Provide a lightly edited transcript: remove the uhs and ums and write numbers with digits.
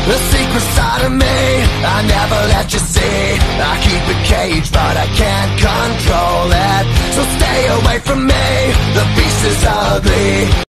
The secret side of me I never let you see. I keep it caged but I can't control it. So stay away from me, the beast is ugly.